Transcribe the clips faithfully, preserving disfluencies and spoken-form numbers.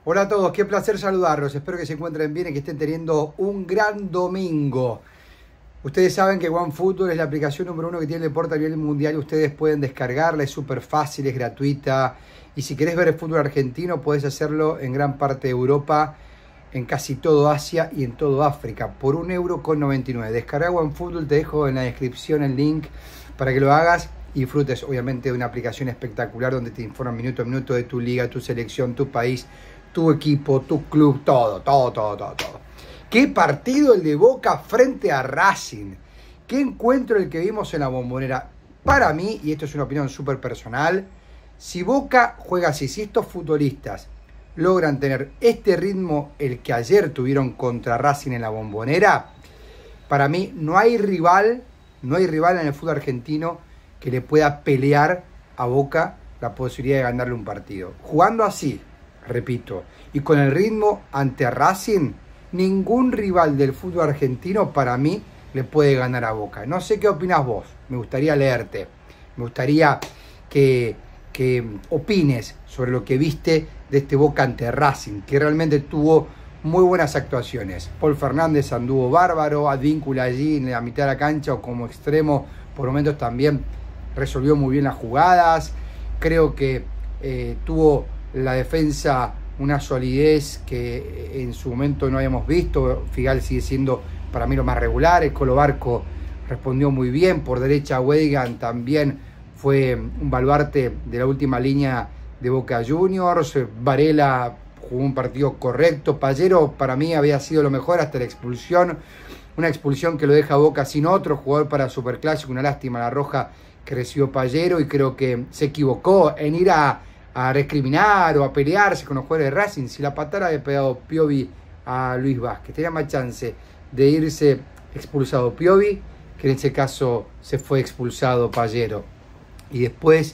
Hola a todos, qué placer saludarlos. Espero que se encuentren bien y que estén teniendo un gran domingo. Ustedes saben que OneFootball es la aplicación número uno que tiene el deporte a nivel mundial y ustedes pueden descargarla, es súper fácil, es gratuita. Y si querés ver el fútbol argentino, podés hacerlo en gran parte de Europa, en casi todo Asia y en todo África, por un euro con noventa y nueve. Descarga OneFootball, te dejo en la descripción el link para que lo hagas y disfrutes obviamente de una aplicación espectacular donde te informan minuto a minuto de tu liga, tu selección, tu país, tu equipo, tu club, todo, todo, todo, todo, todo. Qué partido el de Boca frente a Racing. Qué encuentro el que vimos en la Bombonera. Para mí, y esto es una opinión súper personal, si Boca juega así, si estos futbolistas logran tener este ritmo, el que ayer tuvieron contra Racing en la Bombonera, para mí no hay rival, no hay rival en el fútbol argentino que le pueda pelear a Boca la posibilidad de ganarle un partido. Jugando así, repito, y con el ritmo ante Racing, ningún rival del fútbol argentino para mí le puede ganar a Boca. No sé qué opinas vos, me gustaría leerte, me gustaría que, que opines sobre lo que viste de este Boca ante Racing, que realmente tuvo muy buenas actuaciones. Paul Fernández anduvo bárbaro, Advíncula allí en la mitad de la cancha o como extremo, por momentos también resolvió muy bien las jugadas. Creo que eh, tuvo la defensa una solidez que en su momento no habíamos visto. Figal sigue siendo para mí lo más regular. El Colo Barco respondió muy bien. Por derecha Weigan también fue un baluarte de la última línea de Boca Juniors. Varela jugó un partido correcto. Payero para mí había sido lo mejor hasta la expulsión. Una expulsión que lo deja Boca sin otro jugador para Superclásico. Una lástima la roja que recibió Payero y creo que se equivocó en ir a a recriminar o a pelearse con los jugadores de Racing. Si la patada había pegado Piovi a Luis Vázquez, tenía más chance de irse expulsado Piovi que en ese caso se fue expulsado Payero. Y después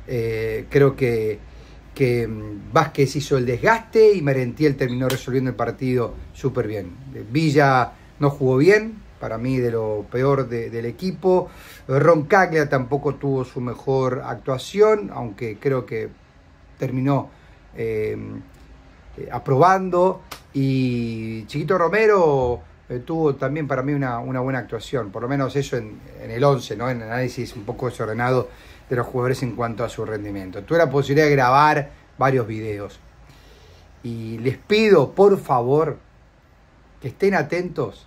eh, creo que, que Vázquez hizo el desgaste y Merentiel terminó resolviendo el partido súper bien. Villa no jugó bien, para mí de lo peor de, del equipo. Roncaglia tampoco tuvo su mejor actuación, aunque creo que terminó eh, eh, aprobando, y Chiquito Romero eh, tuvo también para mí una, una buena actuación, por lo menos eso en, en el once, ¿no? En el análisis un poco desordenado de los jugadores en cuanto a su rendimiento. Tuve la posibilidad de grabar varios videos y les pido por favor que estén atentos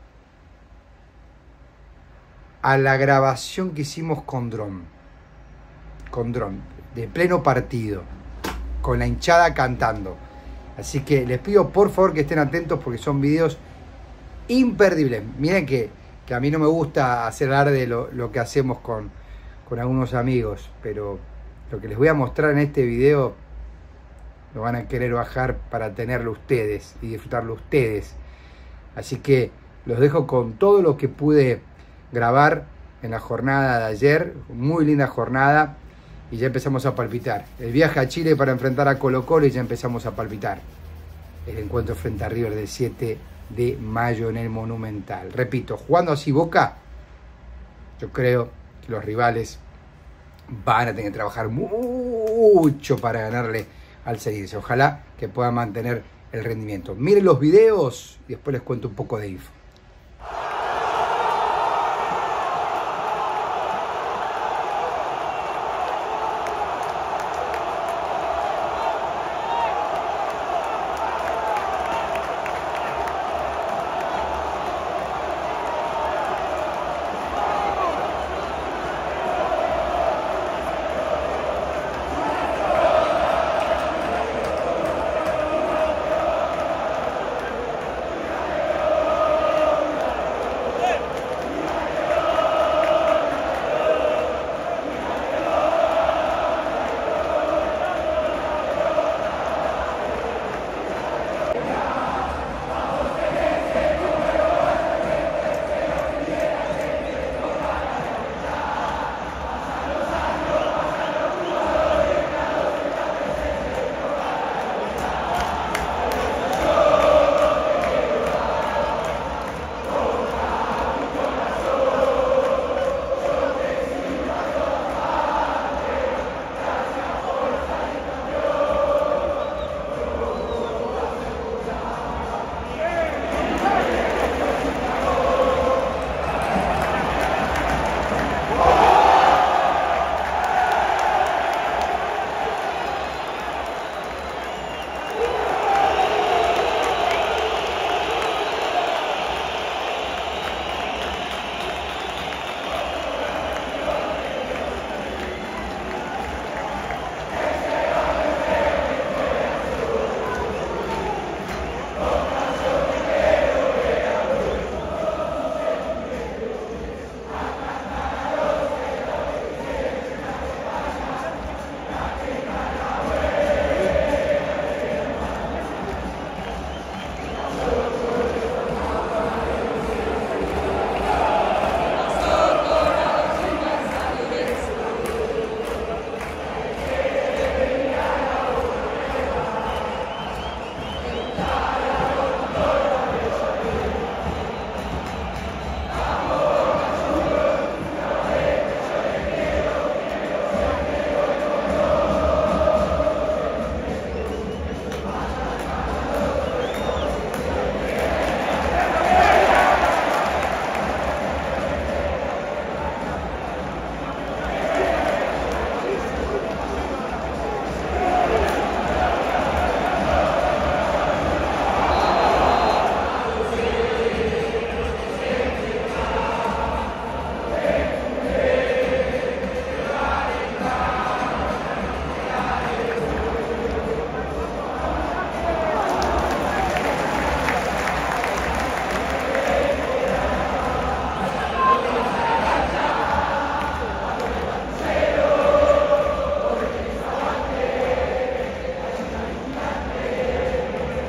a la grabación que hicimos con dron, con dron, de pleno partido, con la hinchada cantando. Así que les pido por favor que estén atentos porque son videos imperdibles. Miren que, que a mí no me gusta hacer alarde de lo, lo que hacemos con, con algunos amigos, pero lo que les voy a mostrar en este video lo van a querer bajar para tenerlo ustedes y disfrutarlo ustedes. Así que los dejo con todo lo que pude grabar en la jornada de ayer. Muy linda jornada. Y ya empezamos a palpitar. El viaje a Chile para enfrentar a Colo Colo y ya empezamos a palpitar. El encuentro frente a River del siete de mayo en el Monumental. Repito, jugando así Boca, yo creo que los rivales van a tener que trabajar mucho para ganarle al seguirse. Ojalá que puedan mantener el rendimiento. Miren los videos y después les cuento un poco de info.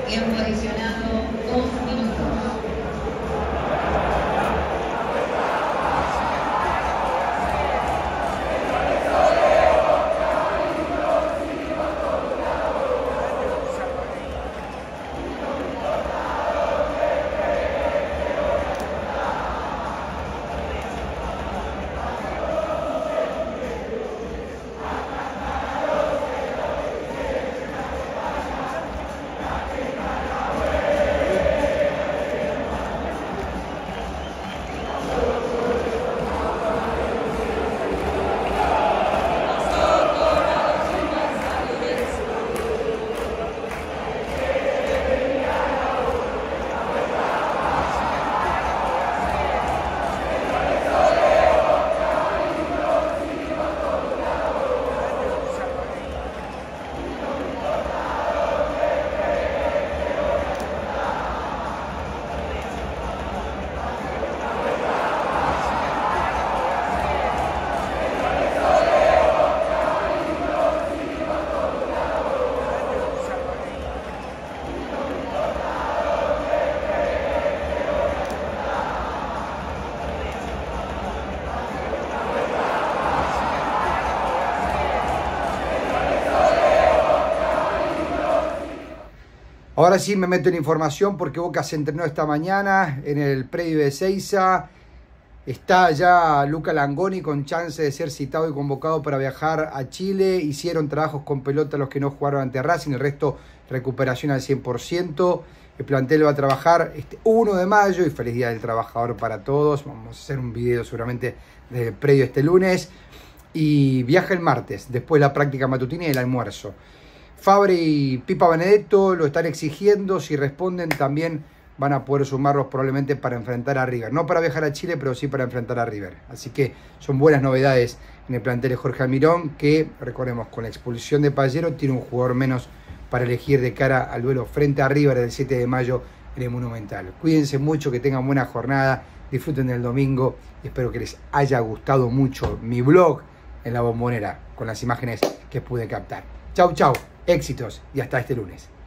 Tiempo adicionado, dos minutos. Ahora sí me meto en información porque Boca se entrenó esta mañana en el predio de Ezeiza. Está ya Luca Langoni con chance de ser citado y convocado para viajar a Chile. Hicieron trabajos con pelota los que no jugaron ante Racing, el resto recuperación al cien por ciento. El plantel va a trabajar este uno de mayo y feliz día del trabajador para todos. Vamos a hacer un video seguramente del predio este lunes. Y viaja el martes, después la práctica matutina y el almuerzo. Fabre y Pipa Benedetto lo están exigiendo, si responden también van a poder sumarlos probablemente para enfrentar a River. No para viajar a Chile, pero sí para enfrentar a River. Así que son buenas novedades en el plantel de Jorge Almirón, que recordemos, con la expulsión de Pallero tiene un jugador menos para elegir de cara al duelo frente a River el siete de mayo en el Monumental. Cuídense mucho, que tengan buena jornada, disfruten del domingo y espero que les haya gustado mucho mi blog en La Bombonera con las imágenes que pude captar. Chau, chau. Éxitos y hasta este lunes.